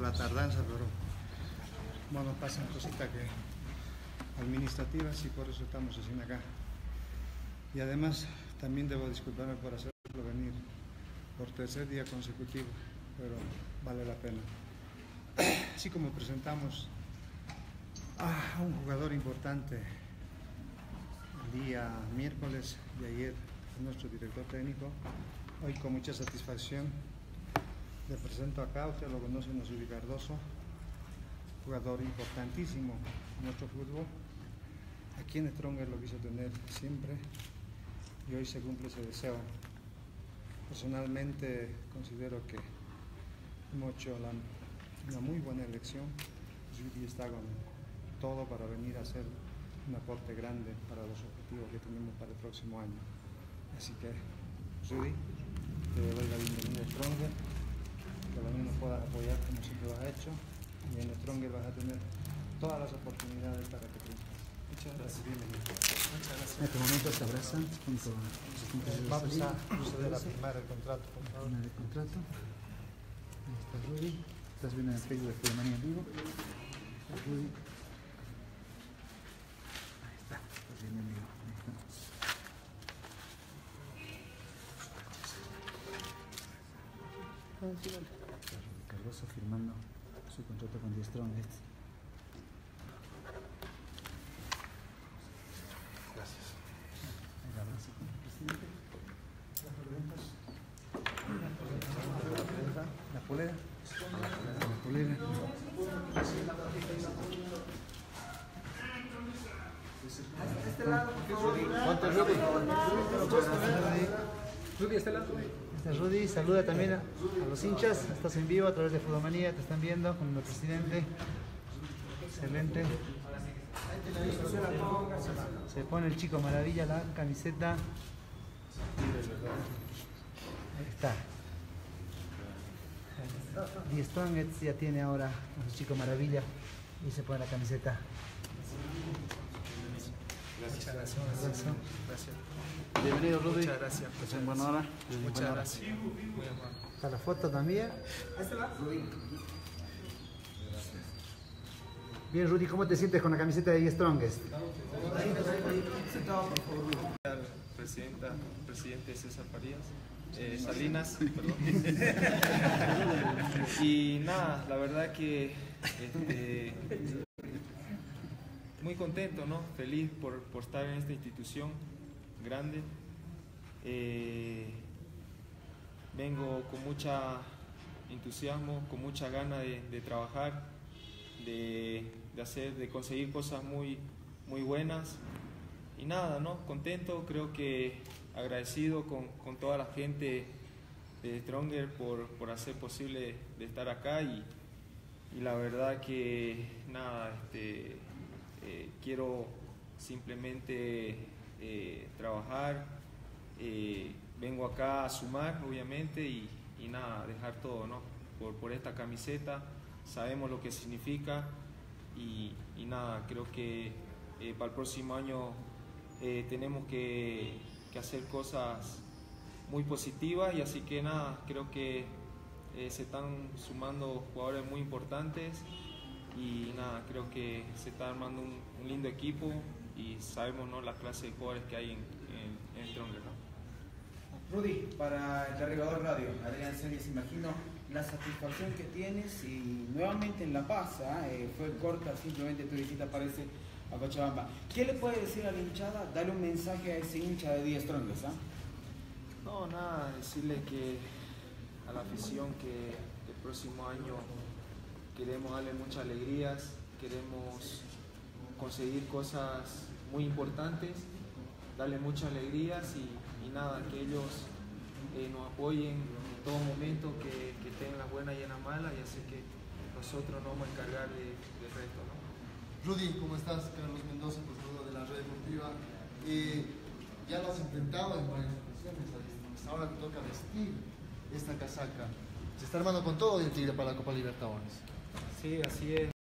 la tardanza, pero bueno, pasan cositas que administrativas y por eso estamos haciendo acá. Y además también debo disculparme por hacerlo venir por tercer día consecutivo, pero vale la pena. Así como presentamos a un jugador importante el día miércoles de ayer, nuestro director técnico, hoy con mucha satisfacción le presento acá, usted lo conoce, Nasubi Cardoso, jugador importantísimo en nuestro fútbol. Aquí en Stronger lo quiso tener siempre y hoy se cumple ese deseo. Personalmente considero que hemos hecho una muy buena elección. Judy está con todo para venir a hacer un aporte grande para los objetivos que tenemos para el próximo año. Así que, Judy, te doy la bienvenida a Stronger, que también nos puedas apoyar como siempre lo has hecho, y en Stronger vas a tener todas las oportunidades para que triunfes. Muchas gracias. Bienvenido. Muchas gracias. En este momento se abrazan junto a vamos a proceder a firmar el contrato, por favor. Firmar el contrato. Ahí está Rudy. Estás viendo en el Facebook de Fudemanía en vivo. Ahí está Rudy. Ahí está. Estás viendo en vivo. Ahí está. Rudy Cardoso firmando su contrato con The Strongest. Gracias. El abrazo con el presidente. Las preguntas. La polera. La polera. Este lado, por favor. ¿Cuánto es Rudy? Rudy, este lado. Este es Rudy, saluda también a los hinchas. Estás en vivo a través de Fudemanía, te están viendo con el presidente. Excelente. Se pone el chico maravilla la camiseta. Ahí está. The Strongest ya tiene ahora a su chico maravilla y se pone la camiseta. Muchas gracias. Gracias. Bienvenido, Rudy. Muchas gracias. Estás en buena hora. Muchas gracias. Muy amable. Está la foto también. Bien, Rudy, ¿cómo te sientes con la camiseta de The Strongest? Presidente César Farías, Salinas, perdón. Y nada, la verdad que muy contento, ¿no? Feliz por estar en esta institución grande. Vengo con mucha entusiasmo, con mucha gana de trabajar, de conseguir cosas muy buenas. Y nada, ¿no? Contento, creo que agradecido con toda la gente de Stronger por hacer posible de estar acá y la verdad que nada, quiero simplemente trabajar, vengo acá a sumar obviamente y nada, dejar todo, ¿no? por esta camiseta, sabemos lo que significa y nada, creo que para el próximo año tenemos que hacer cosas muy positivas y así que nada, creo que se están sumando jugadores muy importantes y nada, creo que se está armando un lindo equipo y sabemos, ¿no?, la clase de jugadores que hay en Stronger, ¿no? Rudy, para el Derribador Radio, Adrián Celis, imagino la satisfacción que tienes y nuevamente en La Paz, fue corta simplemente tu visita, parece, a Cochabamba. ¿Qué le puede decir a la hinchada? Dale un mensaje a ese hincha de The Strongest, No, nada, decirle que a la afición que el próximo año queremos darle muchas alegrías, queremos conseguir cosas muy importantes, darle muchas alegrías y nada, que ellos nos apoyen en todo momento, que estén en las buenas y en las malas, y así que nosotros nos vamos a encargar del resto, ¿no? Rudy, ¿cómo estás? Carlos Mendoza, productor de la Red Deportiva. Ya lo has enfrentado en varias ocasiones, ahora te toca vestir esta casaca. Se está armando con todo el Tigre para la Copa Libertadores. Sí, así es.